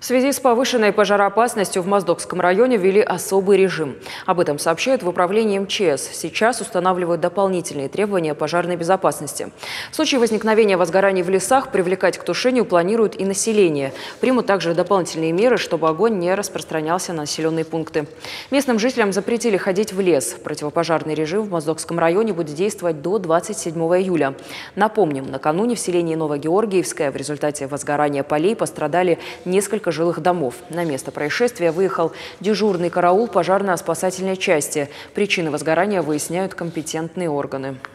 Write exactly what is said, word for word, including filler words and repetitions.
В связи с повышенной пожароопасностью в Моздокском районе ввели особый режим. Об этом сообщают в управлении эм че эс. Сейчас устанавливают дополнительные требования пожарной безопасности. В случае возникновения возгораний в лесах привлекать к тушению планируют и население. Примут также дополнительные меры, чтобы огонь не распространялся на населенные пункты. Местным жителям запретили ходить в лес. Противопожарный режим в Моздокском районе будет действовать до двадцать седьмого июля. Напомним, накануне в селении Новогеоргиевское в результате возгорания полей пострадали несколько жилых домов. На место происшествия выехал дежурный караул пожарно-спасательной части. Причины возгорания выясняют компетентные органы.